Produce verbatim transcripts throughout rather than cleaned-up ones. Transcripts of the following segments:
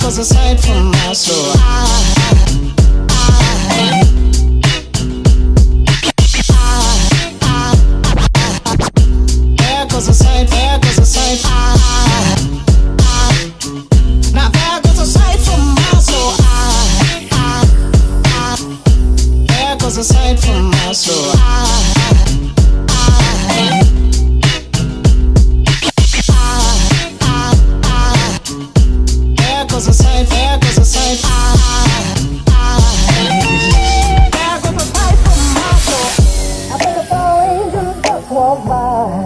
goes a sight from my soul. There goes a sight, there goes a sight. Now there goes a sight from my soul. There goes a sight from my soul. There goes a sight, there goes a sight. There goes a sight from my soul. I think a fall angel just walked by.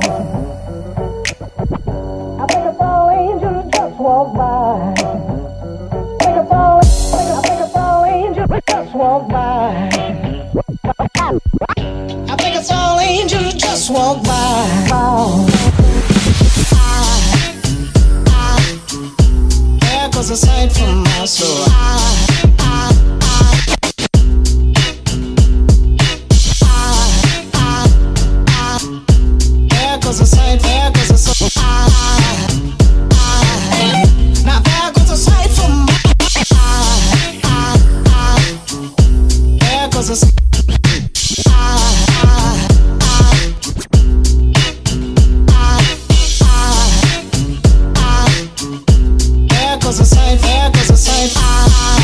I think a fall angel just walked by. I think a fall, I think a fall angel just walked by. I think a fall angel just walked by. Oh. There goes a sight from my soul. There goes a sight, there goes a sight. Now there goes a sight from my there goes a sight. There goes a sight, there goes a sight.